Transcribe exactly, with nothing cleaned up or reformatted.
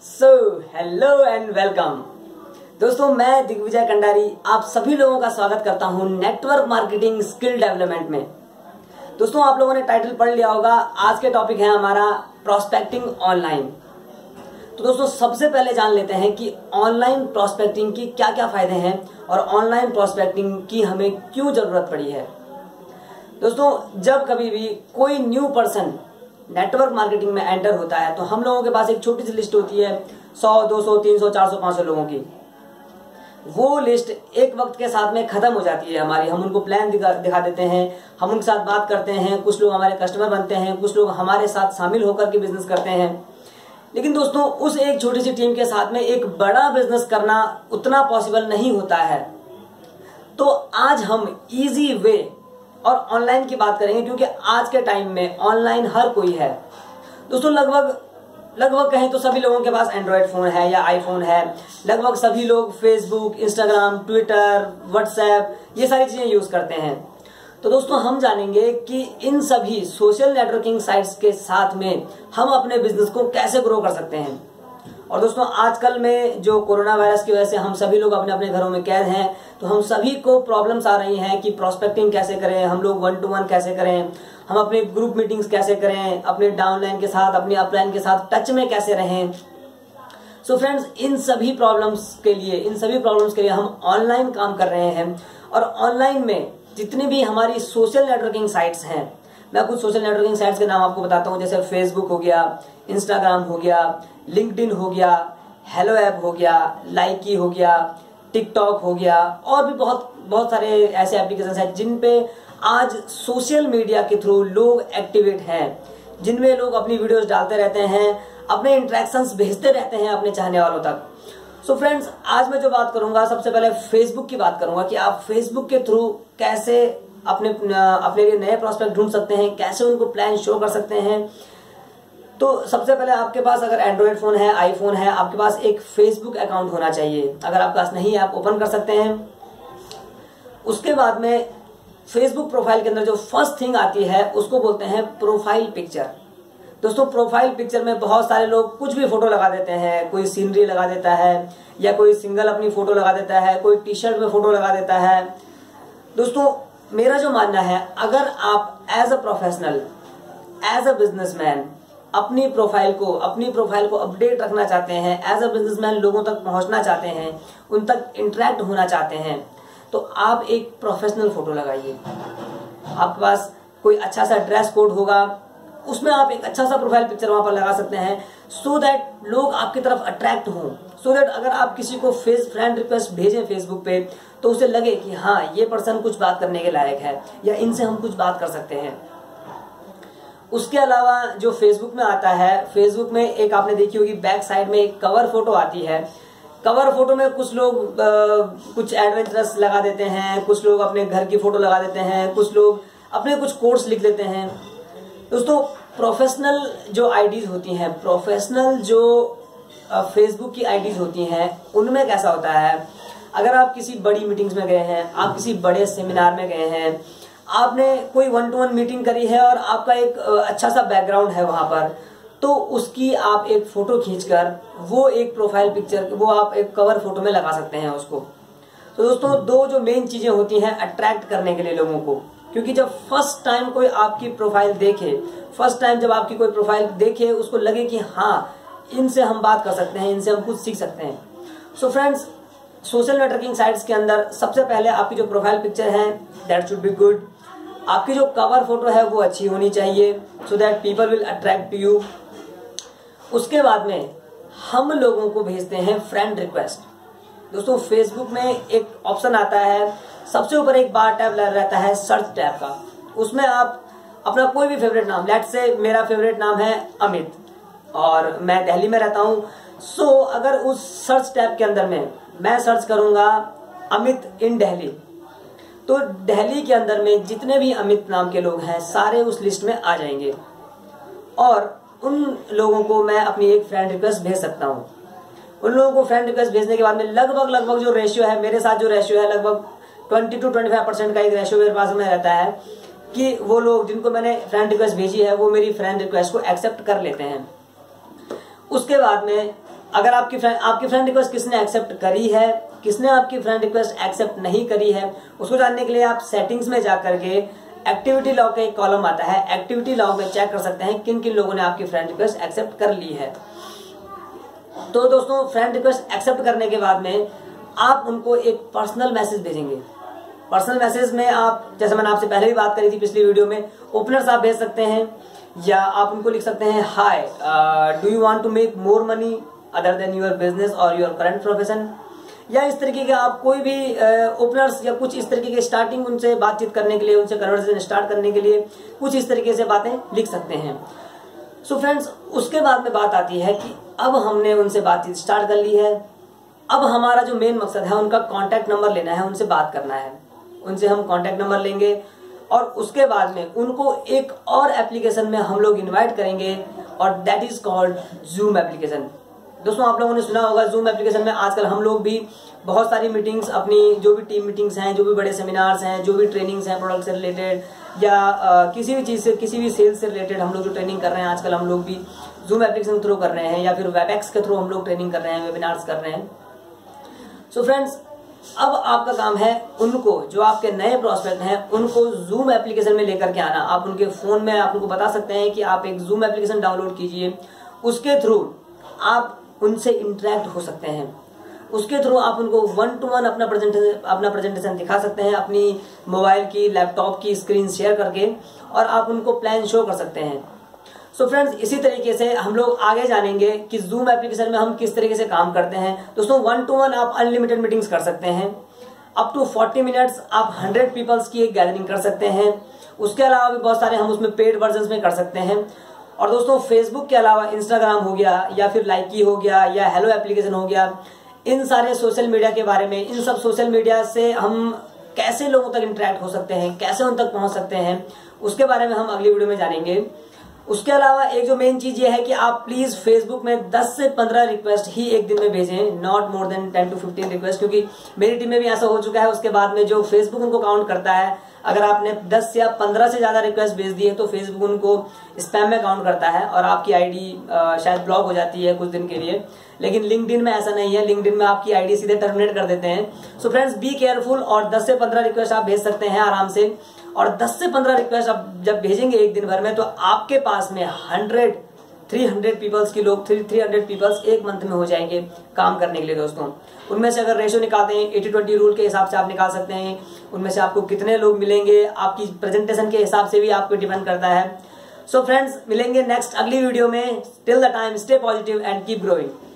So hello and welcome दोस्तों, मैं दिग्विजय कंडारी आप सभी लोगों का स्वागत करता हूं नेटवर्क मार्केटिंग स्किल डेवलपमेंट में। दोस्तों, आप लोगों ने टाइटल पढ़ लिया होगा। आज के टॉपिक है हमारा प्रोस्पेक्टिंग ऑनलाइन। तो दोस्तों, सबसे पहले जान लेते हैं कि ऑनलाइन प्रोस्पेक्टिंग की क्या क्या फायदे हैं और ऑनलाइन प्रोस्पेक्टिंग की हमें क्यों जरूरत पड़ी है। दोस्तों, जब कभी भी कोई न्यू पर्सन नेटवर्क मार्केटिंग में एंटर होता है तो हम लोगों के पास एक छोटी सी लिस्ट होती है, सौ, दो सौ, तीन सौ, चार सौ, पांच सौ लोगों की। वो लिस्ट एक वक्त के साथ में खत्म हो जाती है हमारी। हम उनको प्लान दिखा, दिखा देते हैं, हम उनके साथ बात करते हैं, कुछ लोग हमारे कस्टमर बनते हैं, कुछ लोग हमारे साथ शामिल होकर के बिजनेस करते हैं। लेकिन दोस्तों, उस एक छोटी सी टीम के साथ में एक बड़ा बिजनेस करना उतना पॉसिबल नहीं होता है। तो आज हम इजी वे और ऑनलाइन की बात करेंगे, क्योंकि आज के टाइम में ऑनलाइन हर कोई है। दोस्तों, लगभग लगभग कहें तो सभी लोगों के पास एंड्रॉयड फोन है या आईफोन है। लगभग सभी लोग फेसबुक, इंस्टाग्राम, ट्विटर, व्हाट्सएप ये सारी चीजें यूज करते हैं। तो दोस्तों, हम जानेंगे कि इन सभी सोशल नेटवर्किंग साइट्स के साथ में हम अपने बिजनेस को कैसे ग्रो कर सकते हैं। और दोस्तों, आजकल में जो कोरोना वायरस की वजह से हम सभी लोग अपने अपने घरों में कैद हैं, तो हम सभी को प्रॉब्लम्स आ रही हैं कि प्रोस्पेक्टिंग कैसे करें, हम लोग वन टू वन कैसे करें, हम अपने ग्रुप मीटिंग्स कैसे करें, अपने डाउनलाइन के साथ, अपने अपलाइन के साथ टच में कैसे रहें। सो फ्रेंड्स, इन सभी प्रॉब्लम्स के लिए इन सभी प्रॉब्लम्स के लिए हम ऑनलाइन काम कर रहे हैं। और ऑनलाइन में जितनी भी हमारी सोशल नेटवर्किंग साइट्स हैं, मैं कुछ सोशल नेटवर्किंग साइट्स के नाम आपको बताता हूं, जैसे फेसबुक हो गया, इंस्टाग्राम हो गया, लिंक्डइन हो गया, हेलो ऐप हो गया, लाइकी हो गया, टिकटॉक हो गया, और भी बहुत बहुत सारे ऐसे एप्लीकेशन हैं जिन पे आज सोशल मीडिया के थ्रू लोग एक्टिवेट हैं, जिनमें लोग अपनी वीडियोस डालते रहते हैं, अपने इंटरेक्शंस भेजते रहते हैं अपने चाहने वालों तक। सो so फ्रेंड्स, आज मैं जो बात करूंगा, सबसे पहले फेसबुक की बात करूंगा कि आप फेसबुक के थ्रू कैसे अपने अपने लिए नए प्रोस्पेक्ट ढूंढ सकते हैं, कैसे उनको प्लान शो कर सकते हैं। तो सबसे पहले आपके पास अगर एंड्रॉयड फोन है, आईफोन है, आपके पास एक फेसबुक अकाउंट होना चाहिए। अगर आपके पास नहीं है, आप ओपन कर सकते हैं। उसके बाद में फेसबुक प्रोफाइल के अंदर जो फर्स्ट थिंग आती है उसको बोलते हैं प्रोफाइल पिक्चर। दोस्तों, प्रोफाइल पिक्चर में बहुत सारे लोग कुछ भी फोटो लगा देते हैं। कोई सीनरी लगा देता है, या कोई सिंगल अपनी फोटो लगा देता है, कोई टी शर्ट में फोटो लगा देता है। दोस्तों, मेरा जो मानना है, अगर आप as a professional, as a businessman अपनी प्रोफाइल को अपनी प्रोफाइल को अपडेट रखना चाहते हैं, एज अ बिजनेसमैन लोगों तक पहुंचना चाहते हैं, उन तक इंटरेक्ट होना चाहते हैं, तो आप एक प्रोफेशनल फोटो लगाइए। आपके पास कोई अच्छा सा ड्रेस कोड होगा, उसमें आप एक अच्छा सा प्रोफाइल पिक्चर वहां पर लगा सकते हैं, सो दैट लोग आपकी तरफ अट्रैक्ट हों। सो दैट अगर आप किसी को फेस फ्रेंड रिक्वेस्ट भेजें फेसबुक पे, तो उसे लगे कि हाँ, ये पर्सन कुछ बात करने के लायक है, या इनसे हम कुछ बात कर सकते हैं। उसके अलावा जो फेसबुक में आता है, फेसबुक में एक आपने देखी होगी बैक साइड में एक कवर फोटो आती है। कवर फोटो में कुछ लोग आ, कुछ एडवेंचरस लगा देते हैं, कुछ लोग अपने घर की फोटो लगा देते हैं, कुछ लोग अपने कुछ कोट्स लिख देते हैं। दोस्तों, प्रोफेशनल जो आईडीज होती हैं, प्रोफेशनल जो फेसबुक की आईडीज होती हैं, उनमें कैसा होता है, अगर आप किसी बड़ी मीटिंग्स में गए हैं, आप किसी बड़े सेमिनार में गए हैं, आपने कोई वन टू वन मीटिंग करी है और आपका एक अच्छा सा बैकग्राउंड है वहां पर, तो उसकी आप एक फोटो खींचकर वो एक प्रोफाइल पिक्चर वो आप एक कवर फोटो में लगा सकते हैं उसको। तो दोस्तों, दो जो मेन चीजें होती हैं अट्रैक्ट करने के लिए लोगों को, क्योंकि जब फर्स्ट टाइम कोई आपकी प्रोफाइल देखे फर्स्ट टाइम जब आपकी कोई प्रोफाइल देखे उसको लगे कि हाँ, इनसे हम बात कर सकते हैं, इनसे हम कुछ सीख सकते हैं। So friends, social networking sites के अंदर सबसे पहले आपकी जो प्रोफाइल पिक्चर है, दैट शुड बी गुड। आपकी जो कवर फोटो है वो अच्छी होनी चाहिए, so that people will attract to you. उसके बाद में हम लोगों को भेजते हैं फ्रेंड रिक्वेस्ट। दोस्तों, फेसबुक में एक ऑप्शन आता है, सबसे ऊपर एक बार टैब रहता है सर्च टैब का। उसमें आप अपना कोई भी फेवरेट नाम, लेट्स से मेरा फेवरेट नाम है अमित और मैं दिल्ली में रहता हूं। सो so, अगर उस सर्च टैब के अंदर में मैं सर्च करूंगा अमित इन दिल्ली, तो दिल्ली के अंदर में जितने भी अमित नाम के लोग हैं सारे उस लिस्ट में आ जाएंगे, और उन लोगों को मैं अपनी एक फ्रेंड रिक्वेस्ट भेज सकता हूं। उन लोगों को फ्रेंड रिक्वेस्ट भेजने के बाद में लगभग लगभग जो रेशियो है, मेरे साथ जो रेशियो है, लगभग twenty to twenty five percent का एक रेशियो मेरे पास में रहता है कि वो लोग जिनको मैंने फ्रेंड रिक्वेस्ट भेजी है वो मेरी फ्रेंड रिक्वेस्ट को एक्सेप्ट कर लेते हैं। उसके बाद में अगर आपकी फ्रेंड आपकी फ्रेंड रिक्वेस्ट किसने एक्सेप्ट करी है, किसने आपकी फ्रेंड रिक्वेस्ट एक्सेप्ट नहीं करी है, उसको जानने के लिए आप सेटिंग्स में जाकर के एक्टिविटी लॉग का एक कॉलम आता है, एक्टिविटी लॉग में चेक कर सकते हैं किन किन लोगों ने आपकी फ्रेंड रिक्वेस्ट एक्सेप्ट कर ली है। तो दोस्तों फ्रेंड रिक्वेस्ट एक्सेप्ट करने के बाद में आप उनको एक पर्सनल मैसेज भेजेंगे। पर्सनल मैसेज में आप, जैसे मैंने आपसे पहले भी बात करी थी पिछली वीडियो में, ओपनर्स आप भेज सकते हैं, या आप उनको लिख सकते हैं hi do you want to make more money other than your business और योर करंट प्रोफेशन, या इस तरीके के आप कोई भी ओपनर्स uh, या कुछ इस तरीके के स्टार्टिंग उनसे बातचीत करने के लिए, उनसे कन्वर्सेशन स्टार्ट करने के लिए कुछ इस तरीके से बातें लिख सकते हैं। सो so फ्रेंड्स, उसके बाद में बात आती है कि अब हमने उनसे बातचीत स्टार्ट कर ली है, अब हमारा जो मेन मकसद है उनका कॉन्टैक्ट नंबर लेना है, उनसे बात करना है। उनसे हम कॉन्टैक्ट नंबर लेंगे और उसके बाद में उनको एक और एप्लीकेशन में हम लोग इन्वाइट करेंगे और that is called Zoom application. दोस्तों आप लोगों ने सुना होगा जूम एप्लीकेशन में आजकल हम लोग भी बहुत सारी मीटिंग्स, अपनी जो भी टीम मीटिंग्स हैं, जो भी बड़े सेमिनार्स हैं, जो भी ट्रेनिंग्स हैं प्रोडक्ट से रिलेटेड या आ, किसी भी चीज से, किसी भी सेल्स से रिलेटेड हम लोग जो ट्रेनिंग कर रहे हैं आजकल हम लोग भी जूम एप्लीकेशन के थ्रू कर रहे हैं, या फिर वेबएक्स के थ्रू हम लोग ट्रेनिंग कर रहे हैं, वेबिनार्स कर रहे हैं। सो so फ्रेंड्स, अब आपका काम है उनको, जो आपके नए प्रोस्पेक्ट हैं, उनको जूम एप्लीकेशन में लेकर के आना। आप उनके फोन में आप उनको बता सकते हैं कि आप एक जूम एप्लीकेशन डाउनलोड कीजिए, उसके थ्रू आप उनसे इंटरेक्ट हो सकते हैं, उसके थ्रू आप उनको वन टू वन अपना प्रेजेंटेशन अपना प्रेजेंटेशन दिखा सकते हैं, अपनी मोबाइल की, लैपटॉप की स्क्रीन शेयर करके, और आप उनको प्लान शो कर सकते हैं। सो so फ्रेंड्स, इसी तरीके से हम लोग आगे जानेंगे कि जूम एप्लीकेशन में हम किस तरीके से काम करते हैं। दोस्तों वन टू वन आप अनलिमिटेड मीटिंग्स कर सकते हैं, अप टू फोर्टी मिनट्स आप हंड्रेड पीपल्स की एक गैदरिंग कर सकते हैं। उसके अलावा भी बहुत सारे हम उसमें पेड वर्जन में कर सकते हैं। और दोस्तों फेसबुक के अलावा इंस्टाग्राम हो गया, या फिर लाइकी हो गया, या हेलो एप्लीकेशन हो गया, इन सारे सोशल मीडिया के बारे में, इन सब सोशल मीडिया से हम कैसे लोगों तक इंटरेक्ट हो सकते हैं, कैसे उन तक पहुंच सकते हैं, उसके बारे में हम अगली वीडियो में जानेंगे। उसके अलावा एक जो मेन चीज ये है कि आप प्लीज फेसबुक में दस से पंद्रह रिक्वेस्ट ही एक दिन में भेजें, not more than ten to fifteen request, क्योंकि मेरी टीम में भी ऐसा हो चुका है। उसके बाद में जो फेसबुक उनको काउंट करता है, अगर आपने दस या पंद्रह से ज्यादा रिक्वेस्ट भेज दिए तो फेसबुक उनको स्पैम में काउंट करता है और आपकी आईडी शायद ब्लॉक हो जाती है कुछ दिन के लिए। लेकिन लिंक्डइन में ऐसा नहीं है, लिंक्डइन में आपकी आईडी सीधे टर्मिनेट कर देते हैं। सो फ्रेंड्स, बी केयरफुल, और दस से पंद्रह रिक्वेस्ट आप भेज सकते हैं आराम से। और दस से पंद्रह रिक्वेस्ट आप जब भेजेंगे एक दिन भर में, तो आपके पास में हंड्रेड थ्री हंड्रेड पीपल्स की लोग थ्री थ्री हंड्रेड पीपल्स एक मंथ में हो जाएंगे काम करने के लिए। दोस्तों उनमें से अगर रेशो निकालते हैं एटी ट्वेंटी रूल के हिसाब से आप निकाल सकते हैं, उनमें से आपको कितने लोग मिलेंगे आपकी प्रेजेंटेशन के हिसाब से भी आपको डिपेंड करता है। सो फ्रेंड्स, मिलेंगे नेक्स्ट अगली वीडियो में। Till the time, stay positive and keep growing.